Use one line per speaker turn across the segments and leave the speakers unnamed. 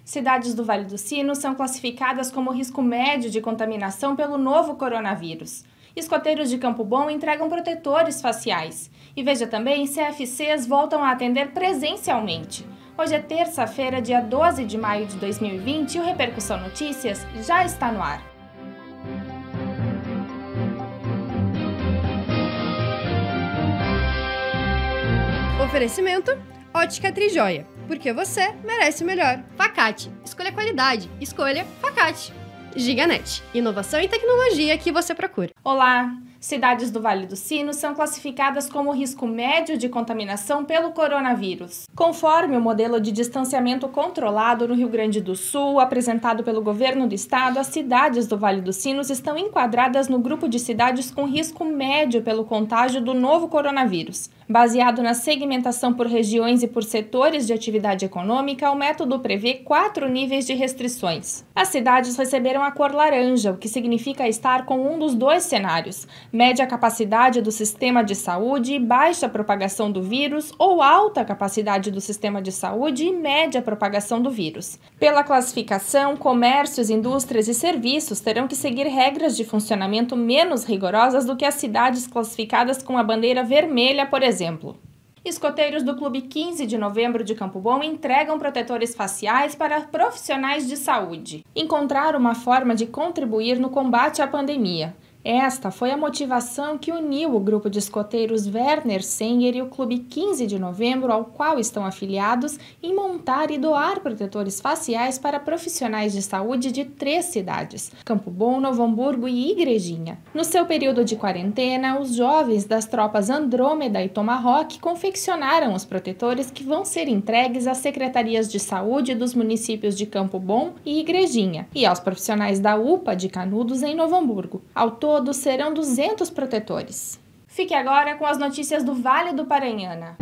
Cidades do Vale dos Sinos são classificadas como risco médio de contaminação pelo novo coronavírus. Escoteiros de Campo Bom entregam protetores faciais. E veja também, CFCs voltam a atender presencialmente. Hoje é terça-feira, dia 12 de maio de 2020 e o Repercussão Notícias já está no ar.
Oferecimento Ótica Trijoia, porque você merece o melhor.
Facate, escolha qualidade, escolha Facate. Giganet, inovação e tecnologia que você procura.
Olá! Cidades do Vale dos Sinos são classificadas como risco médio de contaminação pelo coronavírus. Conforme o modelo de distanciamento controlado no Rio Grande do Sul, apresentado pelo governo do estado, as cidades do Vale dos Sinos estão enquadradas no grupo de cidades com risco médio pelo contágio do novo coronavírus. Baseado na segmentação por regiões e por setores de atividade econômica, o método prevê 4 níveis de restrições. As cidades receberam a cor laranja, o que significa estar com um dos dois cenários: média capacidade do sistema de saúde e baixa propagação do vírus, ou alta capacidade do sistema de saúde e média propagação do vírus. Pela classificação, comércios, indústrias e serviços terão que seguir regras de funcionamento menos rigorosas do que as cidades classificadas com a bandeira vermelha, por exemplo. Escoteiros do Clube 15 de Novembro de Campo Bom entregam protetores faciais para profissionais de saúde. Encontraram uma forma de contribuir no combate à pandemia. Esta foi a motivação que uniu o grupo de escoteiros Werner Senger e o Clube 15 de Novembro, ao qual estão afiliados, em montar e doar protetores faciais para profissionais de saúde de 3 cidades: Campo Bom, Novo Hamburgo e Igrejinha. No seu período de quarentena, os jovens das tropas Andrômeda e Tomahawk confeccionaram os protetores que vão ser entregues às secretarias de saúde dos municípios de Campo Bom e Igrejinha e aos profissionais da UPA de Canudos, em Novo Hamburgo. Ao todo, serão 200 protetores. Fique agora com as notícias do Vale do Paranhana.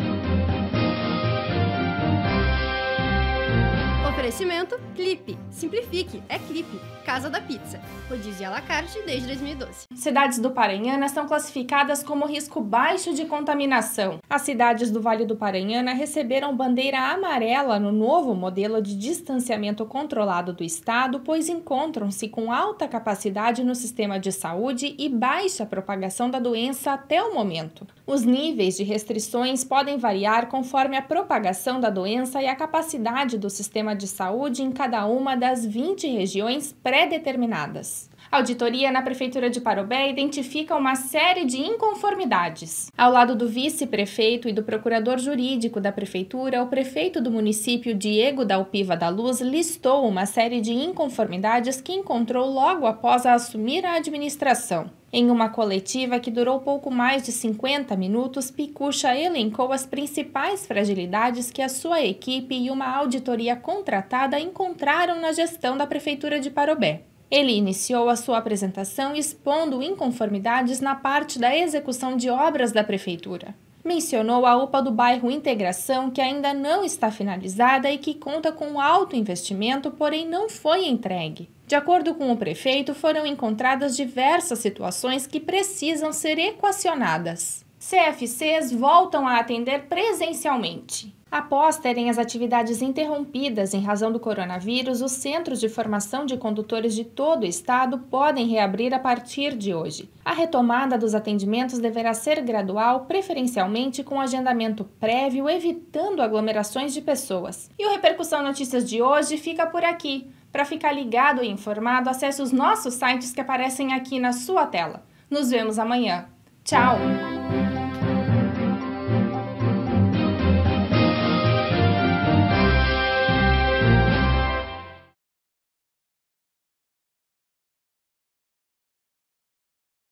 Oferecimento Clipe. Simplifique, é Clipe. Casa da Pizza. Rodízio à la carte desde 2012.
Cidades do Paranhana são classificadas como risco baixo de contaminação. As cidades do Vale do Paranhana receberam bandeira amarela no novo modelo de distanciamento controlado do estado, pois encontram-se com alta capacidade no sistema de saúde e baixa propagação da doença até o momento. Os níveis de restrições podem variar conforme a propagação da doença e a capacidade do sistema de saúde em cada uma das 20 regiões pré-determinadas. A auditoria na Prefeitura de Parobé identifica uma série de inconformidades. Ao lado do vice-prefeito e do procurador jurídico da Prefeitura, o prefeito do município, Diego Dalpiva da Luz, listou uma série de inconformidades que encontrou logo após assumir a administração. Em uma coletiva que durou pouco mais de 50 minutos, Picucha elencou as principais fragilidades que a sua equipe e uma auditoria contratada encontraram na gestão da Prefeitura de Parobé. Ele iniciou a sua apresentação expondo inconformidades na parte da execução de obras da Prefeitura. Mencionou a UPA do bairro Integração, que ainda não está finalizada e que conta com alto investimento, porém não foi entregue. De acordo com o prefeito, foram encontradas diversas situações que precisam ser equacionadas. CFCs voltam a atender presencialmente. Após terem as atividades interrompidas em razão do coronavírus, os centros de formação de condutores de todo o estado podem reabrir a partir de hoje. A retomada dos atendimentos deverá ser gradual, preferencialmente com agendamento prévio, evitando aglomerações de pessoas. E o Repercussão Notícias de hoje fica por aqui. Para ficar ligado e informado, acesse os nossos sites que aparecem aqui na sua tela. Nos vemos amanhã. Tchau!